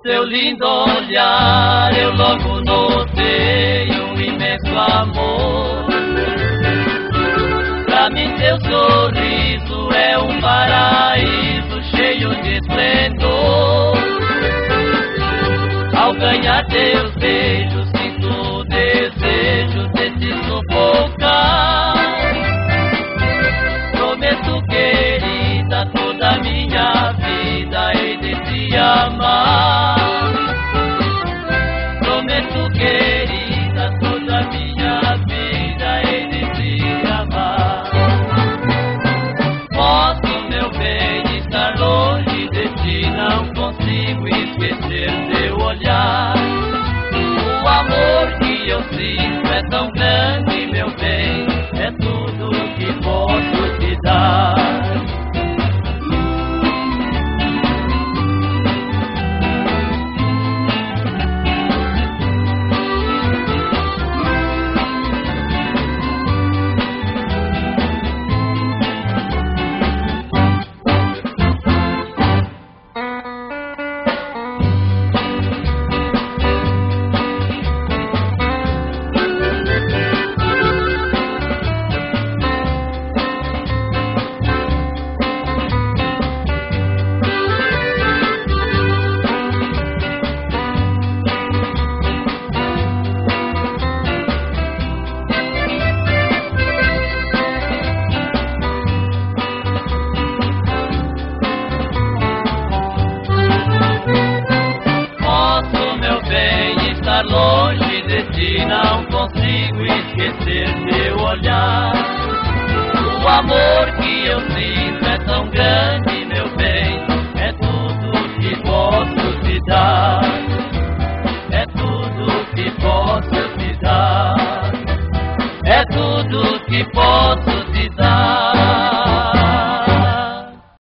teu lindo olhar eu logo notei um imenso amor. Pra mim teu sorriso é um paraíso cheio de esplendor. Ao ganhar teus beijos sinto o desejo de te sufocar. Prometo, querida, toda a minha vida hei de te amar. Prometo, querida, toda a minha vida hei de te amar. Posso, meu bem, estar longe de ti, não consigo esquecer teu olhar. O amor que eu sinto é tão grande, meu bem, é tudo que posso te dar. Longe de ti, não consigo esquecer teu olhar. O amor que eu sinto é tão grande, meu bem, é tudo que posso te dar. É tudo que posso te dar. É tudo que posso te dar.